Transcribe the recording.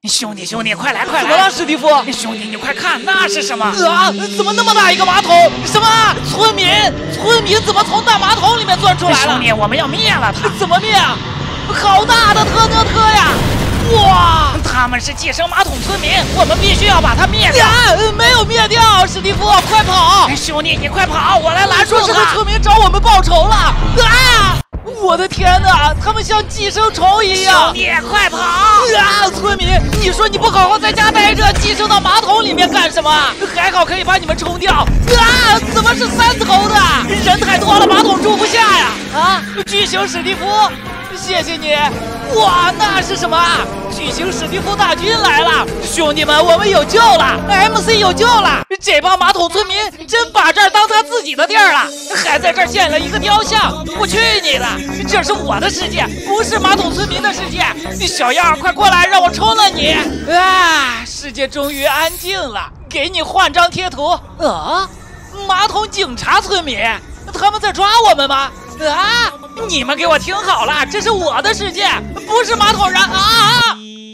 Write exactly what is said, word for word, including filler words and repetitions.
兄弟，兄弟，快来，快来！ 怎么了，史蒂夫？ 兄弟，你快看，那是什么？ 啊！怎么那么大一个马桶？什么？村民？村民怎么从大马桶里面钻出来了？ 兄弟，我们要灭了他！ 怎么灭啊？好大的特讷特呀！哇！ 他们是寄生马桶村民，我们必须要把他灭掉！ 啊！没有灭掉，史蒂夫，快跑！ 兄弟，你快跑，我来拦住他！ 说是个村民找我们报仇了！啊！我的天哪，他们像寄生虫一样！ 兄弟，快跑！ 啊！村民，你说你不好好在家待着，寄生到马桶里面干什么？还好可以把你们冲掉。啊！怎么是三头的？人太多了，马桶住不下呀！啊！巨型史蒂夫，谢谢你！哇，那是什么？巨型史蒂夫大军来了！兄弟们，我们有救了 ！M C 有救了！这帮马桶村民真把这儿当他自己的地儿了，还在这儿建了一个雕像！我去你的！这是我的世界，不是马桶村民的世界！小样，快过来，让我冲了你！啊！世界终于安静了，给你换张贴图。啊！马桶警察村民，他们在抓我们吗？啊！你们给我听好了，这是我的世界，不是马桶人啊！